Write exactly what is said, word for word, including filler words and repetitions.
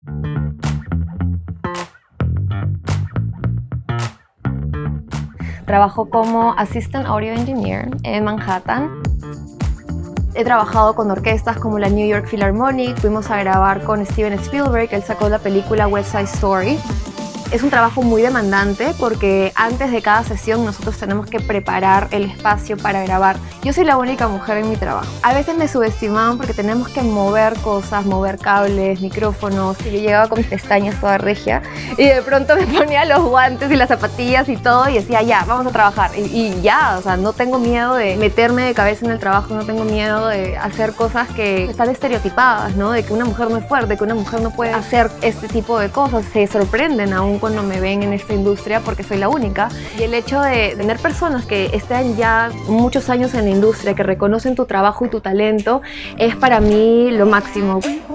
Trabajo como Assistant Audio Engineer en Manhattan. He trabajado con orquestas como la New York Philharmonic, fuimos a grabar con Steven Spielberg, él sacó la película West Side Story. Es un trabajo muy demandante porque antes de cada sesión nosotros tenemos que preparar el espacio para grabar. Yo soy la única mujer en mi trabajo. A veces me subestimaban porque tenemos que mover cosas, mover cables, micrófonos. Y yo llegaba con mis pestañas toda regia y de pronto me ponía los guantes y las zapatillas y todo y decía ya, vamos a trabajar. Y, y ya, o sea, no tengo miedo de meterme de cabeza en el trabajo, no tengo miedo de hacer cosas que están estereotipadas, ¿no? De que una mujer no es fuerte, que una mujer no puede hacer este tipo de cosas. Se sorprenden aún cuando me ven en esta industria porque soy la única. Y el hecho de tener personas que estén ya muchos años en la industria, que reconocen tu trabajo y tu talento, es para mí lo máximo.